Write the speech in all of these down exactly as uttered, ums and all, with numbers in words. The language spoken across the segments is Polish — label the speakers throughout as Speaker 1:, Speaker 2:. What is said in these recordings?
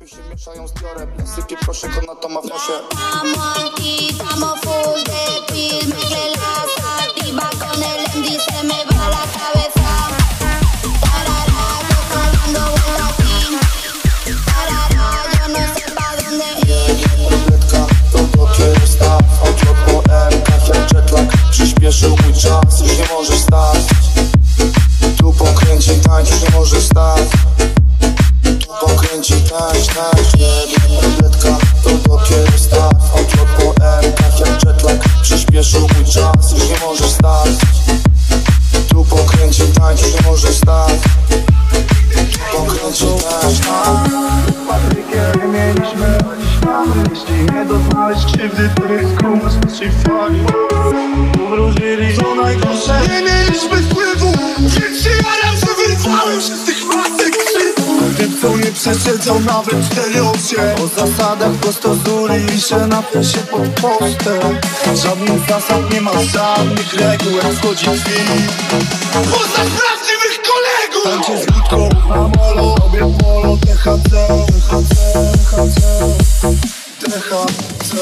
Speaker 1: tu się mieszają zbiorę. Sypie proszę, ona to ma w nosie.
Speaker 2: Estamos aquí, estamos full de pill. Mezclé la sativa con el M D, se me va la cabeza. Tarara, estoy hablando vuelta aquí. Tarara, yo no sé pa' dónde ir.
Speaker 1: Tabletka, to do kiedy staw. Audio po M-kach jak jetlag. Przyspieszył mój czas, już nie możesz stać. Tu pokręci tańcz, już nie możesz stać. Tu pokręci tańcz, tańcz. Jedna tabletka, to do kiedy staw. Audio po M-kach jak jetlag. Przyspieszył mój czas, już nie możesz stać. Tu pokręci tańcz, już nie możesz stać. Tu pokręci tańcz, tańcz.
Speaker 3: Patrykiem mieliśmy jeśli nie doznałeś krzywdy, to jest kumys w naszej fali. Powróżyli do najgorsze. Nie mieliśmy wpływu, więc się jaram, że wyrwałem się z tych masek krzywd. Tym, co nie przeszydzał nawet cztery osie. O zasadach prostozuli piszę na presie pod postem. Żadnych zasad nie ma, żadnych reguł, jak schodzi kwit. Poznać prawdziwych kolegów. Tańczę z ludką na molo, robię polo, T H C, T H C, T H C, T H C.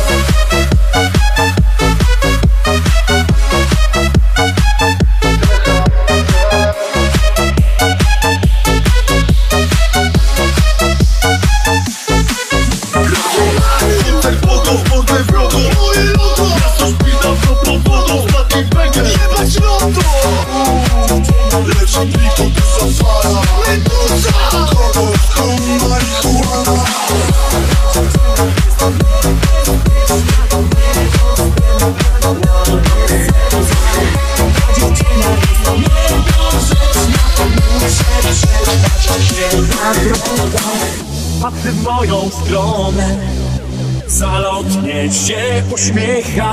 Speaker 4: Patrzy w moją stronę, zalotnie się uśmiecha.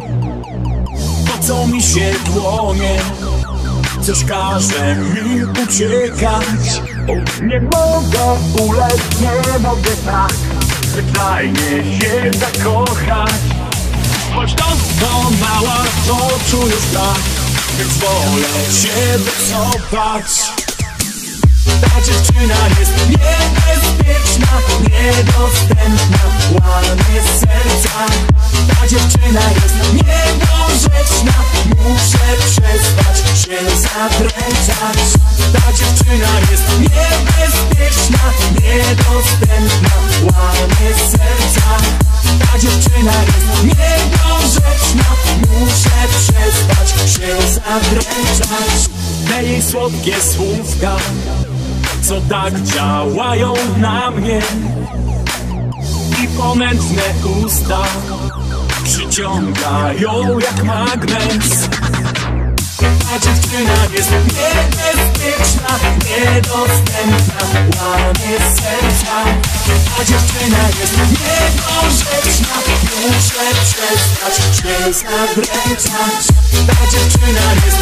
Speaker 4: Pocą mi się dłonie, coś każe mi uciekać. Nie mogę ulec, nie mogę tak zwyczajnie się zakochać. Choć doskonała, to czuję strach, więc wolę się wycofać. Ta dziewczyna jest niebezpieczna, niedostępna, łamie serca. Ta dziewczyna jest niedorzeczna, muszę przestać się zadręczać. Ta dziewczyna jest niebezpieczna, niedostępna, łamie serca. Ta dziewczyna jest niedorzeczna, muszę przestać się zadręczać. Te jej słodkie słówka, co tak działają na mnie, i ponętne usta przyciągają jak magnes. Ta dziewczyna jest niebezpieczna, niedostępna, łamie serca. Ta dziewczyna jest niedorzeczna, muszę przestać się zadręczać. Ta dziewczyna jest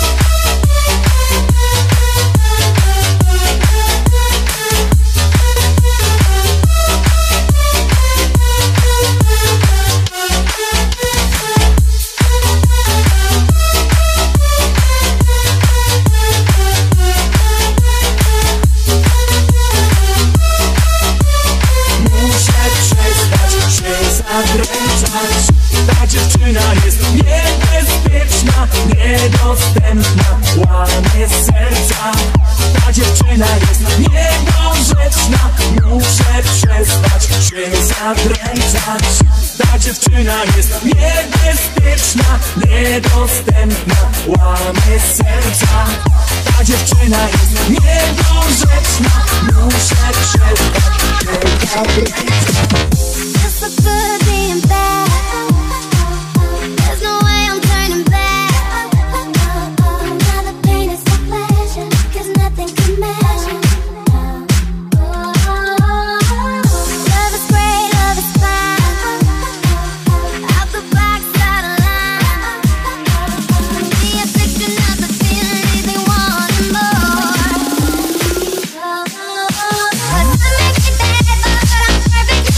Speaker 4: Ta dziewczyna jest niebezpieczna, niedostępna, łamie serca. Ta dziewczyna jest niedorzeczna, muszę przestać się zadręczać. Ta dziewczyna jest niebezpieczna, niedostępna, łamie serca. Ta dziewczyna jest niedorzeczna, muszę przestać się zadręczać.
Speaker 2: It's so good being bad. There's no way I'm turning back. Now the pain is the pleasure, 'cause nothing can measure. Love is great, love is fine. Out the box, out of line. The addiction of the feeling leaves me wanting more. But to make it bad, but I'm perfect.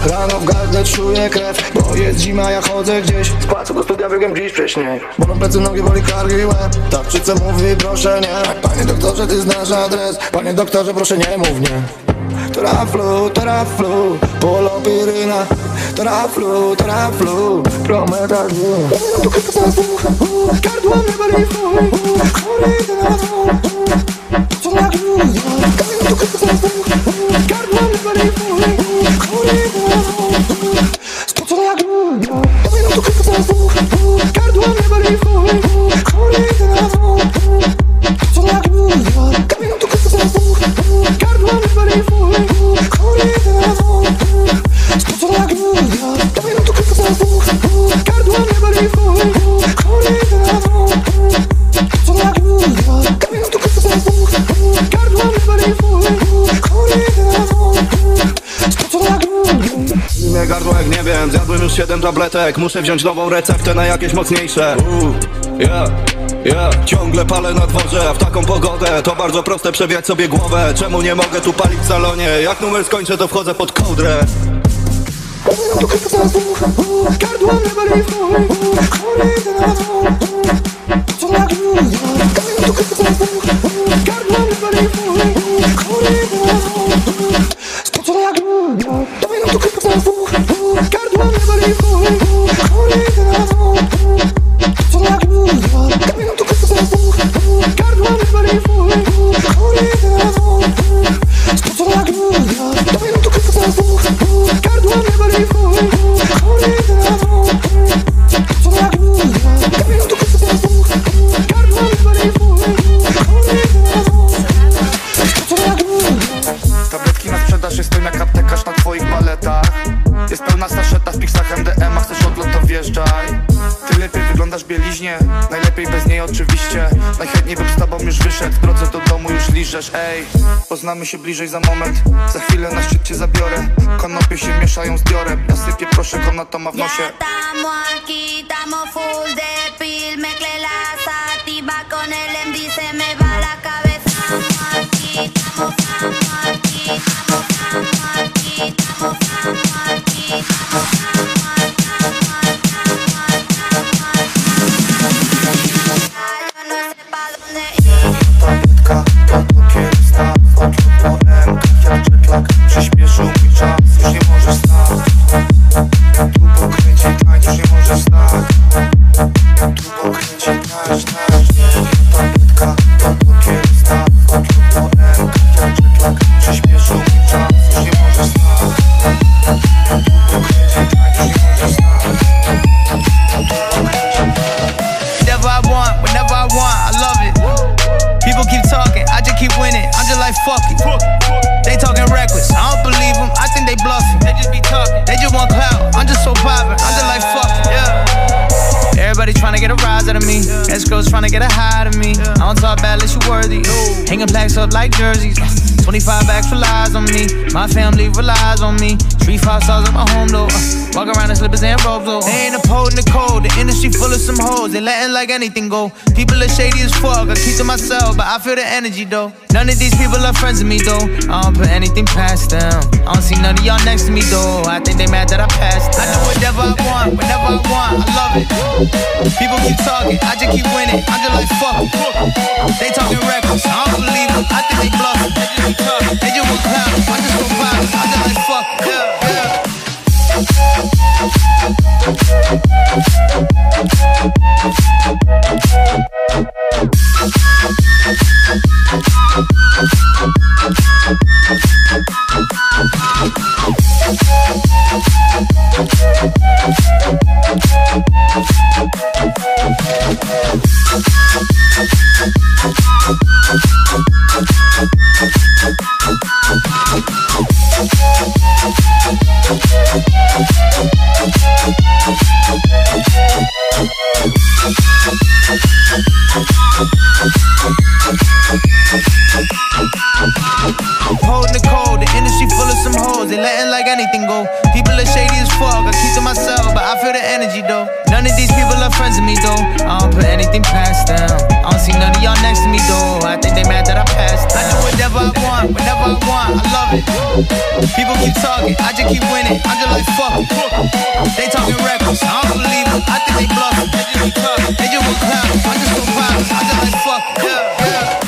Speaker 1: Rano w gardle czuję krew, bo jest zima, ja chodzę gdzieś. Z pałacu do studia biegiem dziś wcześniej. Bolą plecy, nogi, boli kark i łeb. Tarczyca mówi proszę nie. Panie doktorze, ty znasz adres. Panie doktorze, proszę nie mów nie. Teraflu, teraflu, polopiryna. Teraflu, teraflu, prometazyn. Tu krypta za dwóch, gardło mnie boli fuj. Chory telefon, co na górę. Tu krypta za dwóch, gardło mnie boli fuj. Chory telefon, spocona jak góra. Tu krypta za dwóch, gardło mnie boli fuj. Chory telefon, spocona jak góra. Tu krypta za dwóch, gardło mnie boli fuj. Chory telefon, spocona jak góra. Tu krypta za dwóch, gardło mnie boli fuj. Chory telefon, spocona jak góra. Tu krypta za dwóch, gardło mnie boli fuj. Chory telefon, spocona jak góra. Mnie gardło jak nie wiem, zjadłem już siedem tabletek. Muszę wziąć nową receptę na jakieś mocniejsze. Uuu, yeah. Yeah. Ciągle palę na dworze, a w taką pogodę to bardzo proste przewijać sobie głowę. Czemu nie mogę tu palić w salonie? Jak numer skończę, to wchodzę pod kołdrę. Tu krypta za dwóch, gardło mnie boli fuj. Chory telefon, co na górę. Tu krypta za dwóch, gardło mnie boli fuj. Chory telefon, spocona jak góra. Tu krypta za dwóch, gardło mnie boli fuj. Chory telefon, spocona jak góra. Tu krypta za dwóch, gardło mnie boli fuj. Chory telefon, spocona jak góra. Tu krypta za dwóch, gardło mnie boli fuj. Chory telefon, spocona jak góra. Tu krypta za dwóch, gardło mnie boli fuj. Chory telefon, spocona jak góra. Tabletki na sprzedaż, jestem jak aptekarz na twoich paletach. Jest pełna saszeta w piksach M D M, a chcesz odlot, to wjeżdżaj. Ty lepiej wyglądasz w bieliźnie, najlepiej bez niej oczywiście. Najchętniej bym z tobą już wyszedł, w drodze do domu już liżesz. Ej, poznamy się bliżej za moment, za chwilę na szczyt cię zabiorę. Konopie się mieszają z diorem, ja sypię proszę, konatoma w nosie.
Speaker 2: Ya estamos aquí, estamos full de pil. Mezclé la sativa con el M D, se me va la cabeza. Estamos aquí, estamos aquí, estamos aquí, estamos aquí, estamos yo no sé pa' dónde ir.
Speaker 1: Tabletka, padło kiedysta, oczu po M K, jak jetlag. Przyspieszył mój czas, już nie możesz stać. Tu pokręci tańcz, już nie możesz stać. Tu pokręci tańcz, tańcz. Tabletka, padło kiedysta, oczu po M K, jak jetlag. Przyspieszył mój czas, już nie możesz stać. Tu pokręci tańcz, już nie możesz stać.
Speaker 5: Whatever I want, whenever I want, I love it. People keep talking, I just keep winning. I'm just like fuck it. They talking reckless, I don't believe them. I think they bluffing. They just be talking. They just want clout. I'm just so poppin'. I'm just like fuck it. Yeah. Everybody tryna get a rise out of me. Escrows tryna get a high out of me. I don't talk bad unless you worthy. Hanging plaques up like jerseys. twenty-five bags for lies on me. My family relies on me. Three, five stars at my home though. Uh, walk around in slippers and robes though. They ain't upholding the code. The industry full of some hoes. They letting like anything go. People are shady as fuck. I keep to myself, but I feel the energy though. None of these people are friends with me though. I don't put anything past them. I don't see none of y'all next to me though. I think they mad that I passed them. I do whatever I want, whenever I want. I love it. People keep talking, I just keep winning. I'm just like fuck it. They talking reckless, I don't believe them. I think they bluffing. They just be talking. They just want clout. I just go pop. I'm just like fuck it. Yeah, yeah. Holding the code, the industry full of some hoes. They letting like anything go. People are shady as fuck. I keep to myself, but I feel the energy though. None of these people are friends with me though. I don't put anything past them. I don't see none of y'all next to me though. I think they mad that I passed them. I do whatever I want, whenever I want, I love it. People keep talking, I just keep winning. I'm just like, fuck it. They talking reckless, I don't believe them. I think they bluffing. They just be talking, they just want clout. I'm just so proud, I'm just like, fuck it. Yeah, yeah.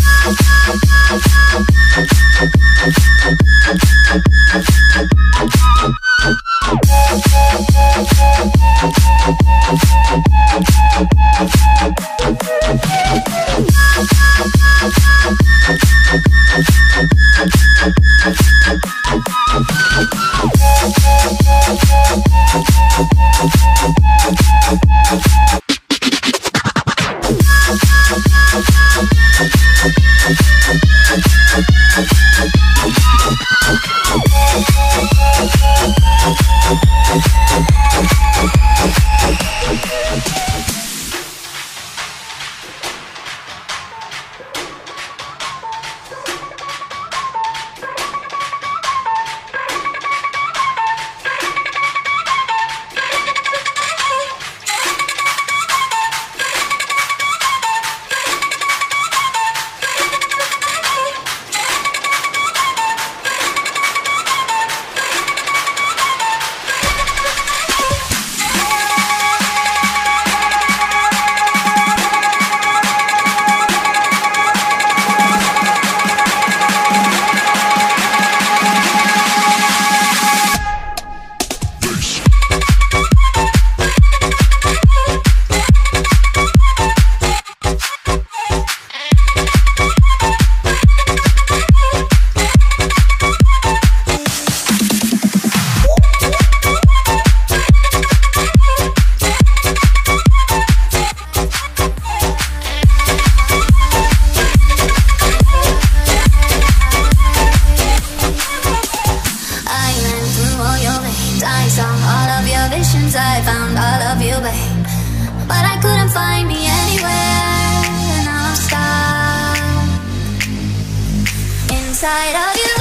Speaker 2: Inside of you,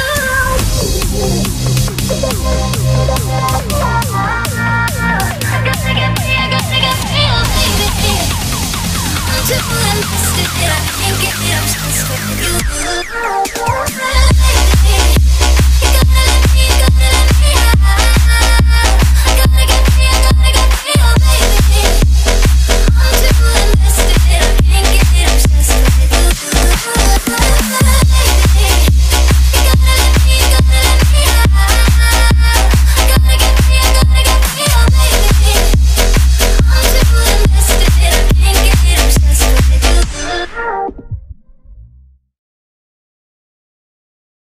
Speaker 2: gotta get real, gotta get real, baby. I'm too invested, I can't get obsessed with you.